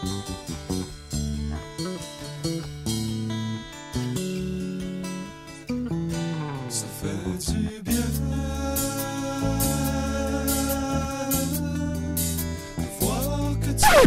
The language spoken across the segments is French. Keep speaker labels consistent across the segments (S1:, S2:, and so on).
S1: Ça fait du bien de voir que tu...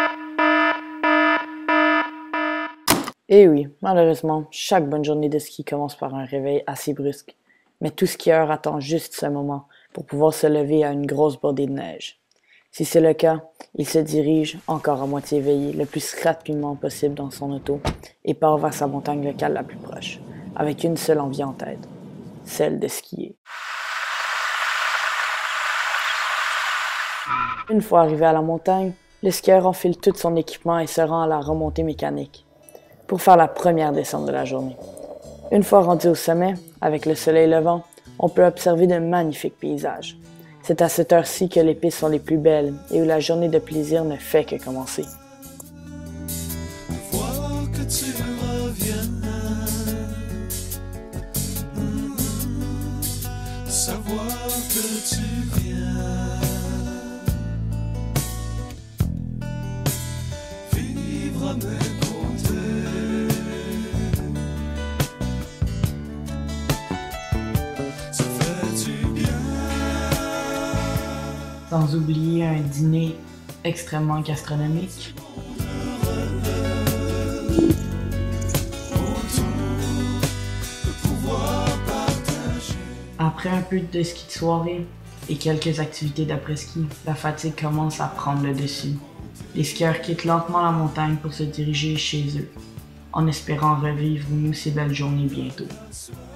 S2: Et oui, malheureusement, chaque bonne journée de ski commence par un réveil assez brusque. Mais tout skieur attend juste ce moment pour pouvoir se lever à une grosse bordée de neige. Si c'est le cas, il se dirige, encore à moitié éveillé, le plus rapidement possible dans son auto et part vers sa montagne locale la plus proche, avec une seule envie en tête, celle de skier. Une fois arrivé à la montagne, le skieur enfile tout son équipement et se rend à la remontée mécanique pour faire la première descente de la journée. Une fois rendu au sommet, avec le soleil levant, on peut observer de magnifiques paysages. C'est à cette heure-ci que les pistes sont les plus belles et où la journée de plaisir ne fait que commencer.
S1: Voir que tu reviens, savoir que tu viens, vivre à mes côtés, ça fait du bien.
S2: Sans oublier un dîner extrêmement gastronomique. Après un peu de ski de soirée et quelques activités d'après-ski, la fatigue commence à prendre le dessus. Les skieurs quittent lentement la montagne pour se diriger chez eux, en espérant revivre une aussi belle journée bientôt.